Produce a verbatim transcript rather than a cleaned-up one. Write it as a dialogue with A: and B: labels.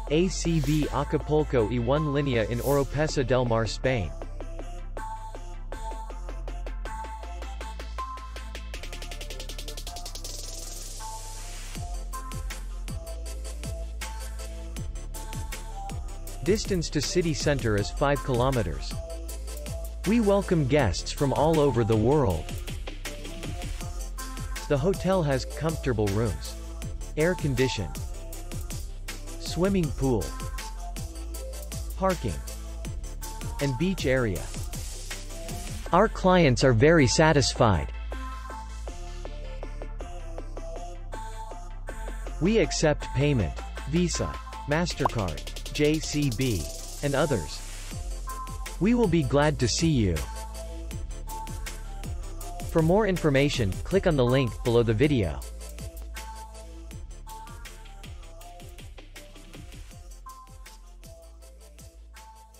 A: A C V Acapulco the first Linea in Oropesa del Mar, Spain. Distance to city center is five kilometers. We welcome guests from all over the world. The hotel has comfortable rooms, air conditioned, swimming pool, parking, and beach area. Our clients are very satisfied. We accept payment, Visa, MasterCard, J C B, and others. We will be glad to see you. For more information, click on the link below the video.